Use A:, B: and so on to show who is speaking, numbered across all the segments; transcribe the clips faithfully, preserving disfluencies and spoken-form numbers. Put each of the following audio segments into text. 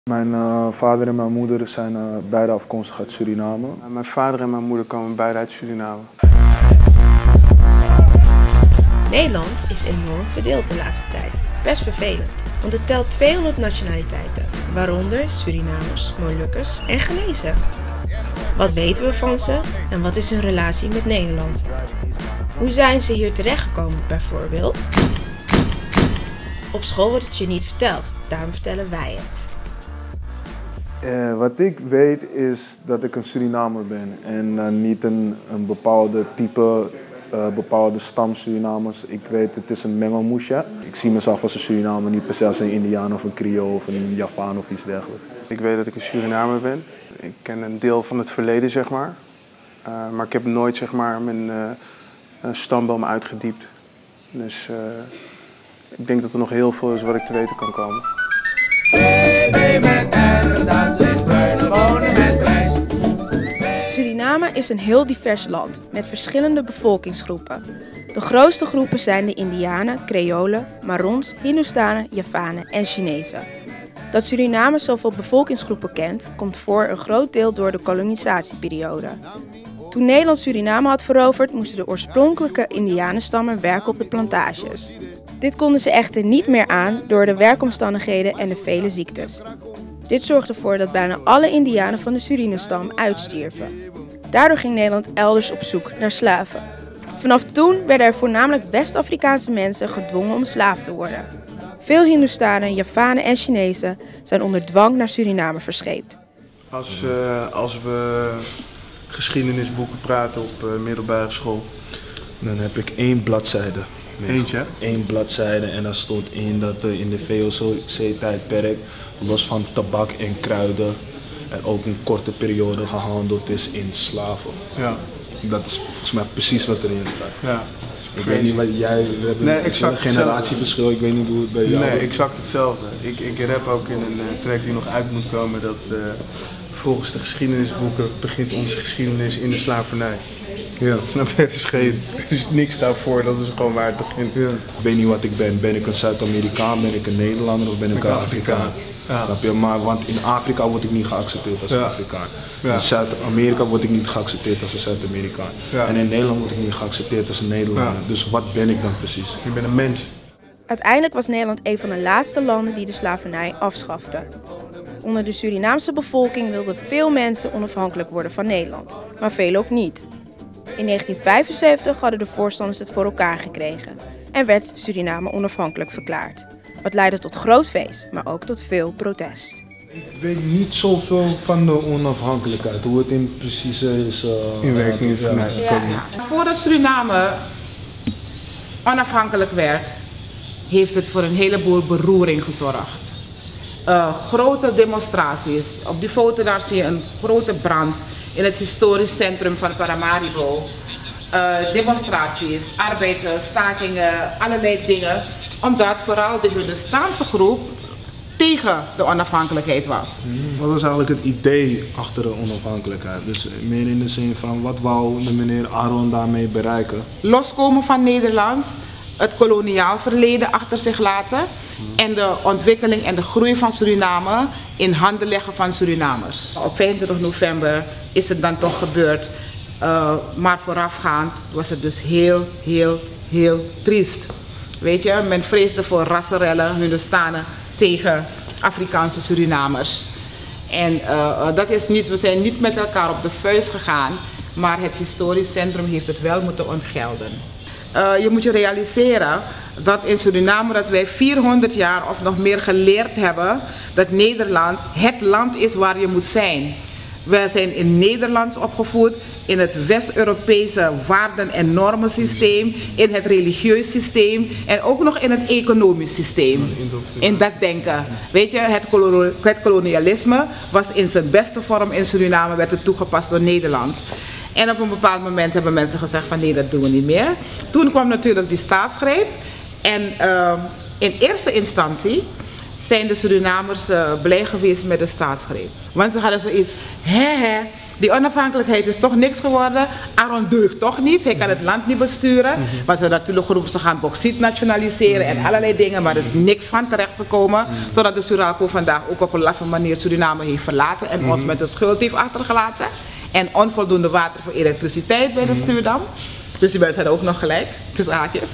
A: Mijn uh, vader en mijn moeder zijn uh, beide afkomstig uit Suriname.
B: Mijn vader en mijn moeder komen beide uit Suriname.
C: Nederland is enorm verdeeld de laatste tijd. Best vervelend, want het telt tweehonderd nationaliteiten, waaronder Surinamers, Molukkers en Ghanese. Wat weten we van ze en wat is hun relatie met Nederland? Hoe zijn ze hier terechtgekomen bijvoorbeeld? Op school wordt het je niet verteld, daarom vertellen wij het.
A: Uh, wat ik weet is dat ik een Surinamer ben en uh, niet een, een bepaalde type, uh, bepaalde stam Surinamers. Ik weet, het is een mengelmoesje. Ik zie mezelf als een Surinamer, niet per se als een Indiaan of een Creool of een Javaan of iets dergelijks.
B: Ik weet dat ik een Surinamer ben. Ik ken een deel van het verleden, zeg maar. Uh, maar ik heb nooit, zeg maar, mijn uh, stamboom uitgediept. Dus uh, ik denk dat er nog heel veel is wat ik te weten kan komen.
D: Suriname is een heel divers land met verschillende bevolkingsgroepen. De grootste groepen zijn de Indianen, Creolen, Marons, Hindoestanen, Javanen en Chinezen. Dat Suriname zoveel bevolkingsgroepen kent, komt voor een groot deel door de kolonisatieperiode. Toen Nederland Suriname had veroverd, moesten de oorspronkelijke Indianenstammen werken op de plantages. Dit konden ze echter niet meer aan door de werkomstandigheden en de vele ziektes. Dit zorgde ervoor dat bijna alle Indianen van de Suriname-stam uitstierven. Daardoor ging Nederland elders op zoek naar slaven. Vanaf toen werden er voornamelijk West-Afrikaanse mensen gedwongen om slaaf te worden. Veel Hindoestanen, Javanen en Chinezen zijn onder dwang naar Suriname verscheept.
E: Als, uh, als we geschiedenisboeken praten op uh, middelbare school,
F: dan heb ik één bladzijde.
E: Eentje?
F: Eén bladzijde en daar stond in dat er in de V O C-tijdperk, los van tabak en kruiden, er ook een korte periode gehandeld is in slaven.
E: Ja.
F: Dat is volgens mij precies wat erin staat.
E: Ja.
F: Ik weet niet wat jij, we hebben
E: nee,
F: een generatieverschil, ik weet niet hoe het bij jou
E: Nee,
F: is.
E: exact hetzelfde. Ik, ik rap ook in een uh, track die nog uit moet komen dat uh, volgens de geschiedenisboeken begint onze geschiedenis in de slavernij.
F: Ja.
E: Snap je? Er is, geen, er is niks daarvoor, dat is gewoon waar het begint. Ja.
F: Ik weet niet wat ik ben. Ben ik een Zuid-Amerikaan, ben ik een Nederlander of ben ik, ik een Afrikaan? Afrikaan.
E: Ja.
F: Snap je? Maar want in Afrika word ik niet geaccepteerd als een ja. Afrikaan.
E: Ja.
F: In Zuid-Amerika word ik niet geaccepteerd als een Zuid-Amerikaan. Ja. En in Nederland word ik niet geaccepteerd als een Nederlander. Ja. Dus wat ben ik dan precies?
E: Ik ben een mens.
D: Uiteindelijk was Nederland een van de laatste landen die de slavernij afschafte. Onder de Surinaamse bevolking wilden veel mensen onafhankelijk worden van Nederland, maar veel ook niet. In negentien vijfenzeventig hadden de voorstanders het voor elkaar gekregen en werd Suriname onafhankelijk verklaard. Wat leidde tot groot feest, maar ook tot veel protest.
F: Ik weet niet zoveel van de onafhankelijkheid, hoe het in precies is. Uh,
E: in werking niet van mij.
G: Ja, ja. Voordat Suriname onafhankelijk werd, heeft het voor een heleboel beroering gezorgd. Uh, grote demonstraties. Op die foto daar zie je een grote brand in het historisch centrum van Paramaribo. Uh, demonstraties, arbeid, stakingen, allerlei dingen. Omdat vooral de Hindoestaanse groep tegen de onafhankelijkheid was.
F: Wat was eigenlijk het idee achter de onafhankelijkheid? Dus meer in de zin van, wat wou de meneer Aron daarmee bereiken?
G: Loskomen van Nederland, het koloniaal verleden achter zich laten en de ontwikkeling en de groei van Suriname in handen leggen van Surinamers. Op vijfentwintig november is het dan toch gebeurd, uh, maar voorafgaand was het dus heel, heel, heel triest. Weet je, men vreesde voor rassenrellen, Hindoestanen tegen Afrikaanse Surinamers. En uh, dat is niet, we zijn niet met elkaar op de vuist gegaan, maar het historisch centrum heeft het wel moeten ontgelden. Uh, je moet je realiseren dat in Suriname dat wij vierhonderd jaar of nog meer geleerd hebben dat Nederland het land is waar je moet zijn. Wij zijn in Nederlands opgevoed, in het West-Europese waarden- en normensysteem, in het religieus systeem en ook nog in het economisch systeem. In dat denken. Weet je, het, kolonialisme, het kolonialisme was in zijn beste vorm in Suriname, werd het toegepast door Nederland. En op een bepaald moment hebben mensen gezegd van nee, dat doen we niet meer. Toen kwam natuurlijk die staatsgreep en uh, in eerste instantie zijn de Surinamers uh, blij geweest met de staatsgreep. Want ze hadden zoiets, hè hè, die onafhankelijkheid is toch niks geworden. Aaron deugt toch niet, hij kan het land niet besturen. Mm-hmm. Want ze natuurlijk geroepen, ze gaan bauxiet nationaliseren mm-hmm. en allerlei dingen, maar er is niks van terechtgekomen. Mm-hmm. Totdat de Suralco vandaag ook op een laffe manier Suriname heeft verlaten en mm-hmm. ons met een schuld heeft achtergelaten. En onvoldoende water voor elektriciteit bij de Stuurdam. Dus die mensen hadden ook nog gelijk, tussen haakjes.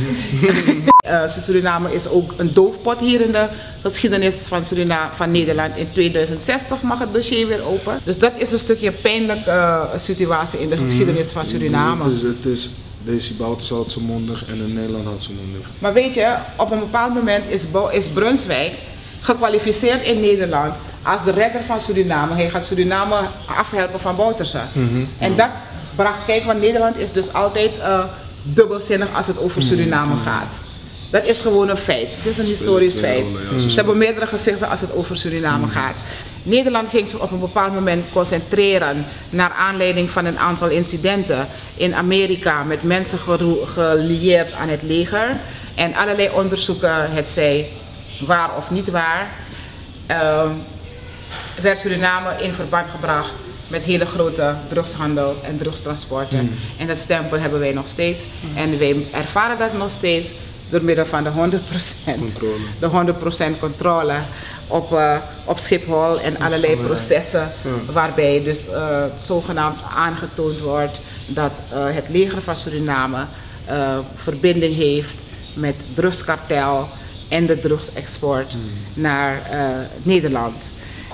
G: uh, Suriname is ook een doofpot hier in de geschiedenis van, Suriname, van Nederland. In tweeduizend zestig mag het dossier weer open. Dus dat is een stukje pijnlijke uh, situatie in de geschiedenis van Suriname.
F: Dus het is, het is, deze Bouterse had ze mondig en in Nederland had ze mondig.
G: Maar weet je, op een bepaald moment is, is Brunswijk gekwalificeerd in Nederland als de redder van Suriname. Hij gaat Suriname afhelpen van Bouterse. Mm-hmm. En dat bracht, kijk, want Nederland is dus altijd uh, dubbelzinnig als het over Suriname mm-hmm. gaat. Dat is gewoon een feit. Het is een historisch feit. Mm-hmm. Ze hebben meerdere gezichten als het over Suriname mm-hmm. gaat. Nederland ging zich op een bepaald moment concentreren naar aanleiding van een aantal incidenten in Amerika met mensen gelieerd aan het leger. En allerlei onderzoeken, het zij waar of niet waar, uh, werd Suriname in verband gebracht met hele grote drugshandel en drugstransporten. Mm. En dat stempel hebben wij nog steeds. Mm. En wij ervaren dat nog steeds door middel van de honderd procent controle, de honderd procent controle op, uh, op Schiphol en allerlei processen ja. waarbij dus uh, zogenaamd aangetoond wordt dat uh, het leger van Suriname uh, verbinding heeft met drugskartel en de drugsexport mm. naar uh, Nederland.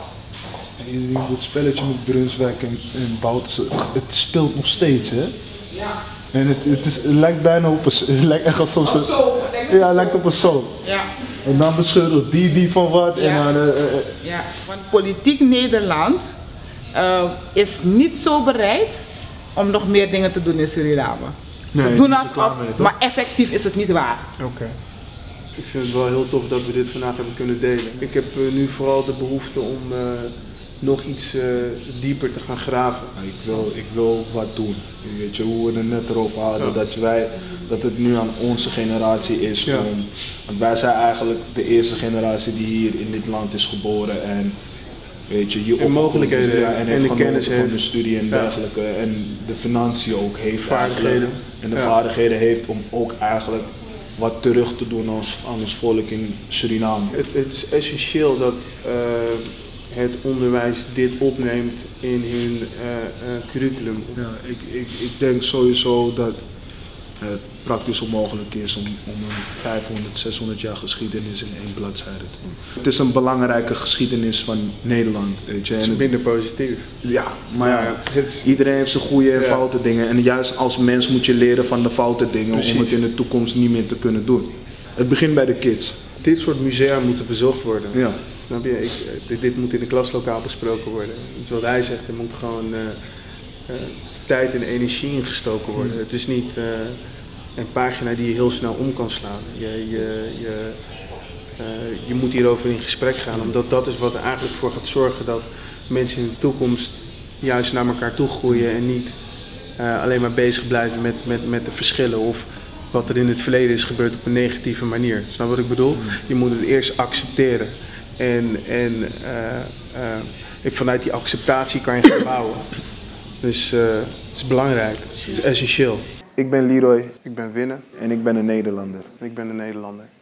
F: Het spelletje met Brunswijk en, en Bouterse, het speelt nog steeds, hè?
G: Ja.
F: En het, het, is, het lijkt bijna op een, het lijkt echt als soms een, ja, het lijkt op een soap.
G: Ja.
F: En dan beschuldigt die die van wat.
G: Ja.
F: En dan, uh, uh,
G: ja. Want politiek Nederland uh, is niet zo bereid om nog meer dingen te doen in Suriname. Ze nee, doen alsof, maar effectief is het niet waar.
B: Oké. Okay. Ik vind het wel heel tof dat we dit vandaag hebben kunnen delen. Ik heb uh, nu vooral de behoefte om uh, nog iets uh, dieper te gaan graven.
F: Ik wil, ik wil wat doen. Weet je, hoe we het net erover hadden, ja. dat, wij, dat het nu aan onze generatie is. Ja. Om, want wij zijn eigenlijk de eerste generatie die hier in dit land is geboren. En weet je, hier
B: en mogelijkheden
F: ja, en,
B: en de kennis
F: van
B: heeft.
F: de studie en dergelijke. Ja. En de financiën ook heeft.
B: Vaardigheden.
F: En de
B: ja.
F: vaardigheden heeft om ook eigenlijk wat terug te doen als, aan ons volk in Suriname.
B: Het, het is essentieel dat uh, het onderwijs dit opneemt in hun uh, uh, curriculum.
F: Ja, ik, ik, ik denk sowieso dat het praktisch onmogelijk is om, om een vijfhonderd, zeshonderd jaar geschiedenis in één bladzijde te doen. Het is een belangrijke geschiedenis van Nederland. Weet je.
B: Het is minder positief.
F: Ja, maar ja, het, iedereen heeft zijn goede en ja. foute dingen. En juist als mens moet je leren van de foute dingen. Precies. Om het in de toekomst niet meer te kunnen doen. Het begint bij de kids.
B: Dit soort musea moeten bezocht worden.
F: Ja.
B: Snap je? Ik, dit, dit moet in de klaslokaal besproken worden. Dat is wat hij zegt, er moet gewoon uh, uh, tijd en energie ingestoken worden. Mm. Het is niet uh, een pagina die je heel snel om kan slaan. Je, je, je, uh, je moet hierover in gesprek gaan, omdat dat is wat er eigenlijk voor gaat zorgen dat mensen in de toekomst juist naar elkaar toe groeien en niet uh, alleen maar bezig blijven met, met, met de verschillen of wat er in het verleden is gebeurd op een negatieve manier. Snap wat ik bedoel? Je moet het eerst accepteren. En, en uh, uh, vanuit die acceptatie kan je gaan bouwen. Dus uh, het is belangrijk, het is essentieel.
A: Ik ben Leroy.
B: Ik ben Winne.
A: En ik ben een Nederlander.
B: En ik ben een Nederlander.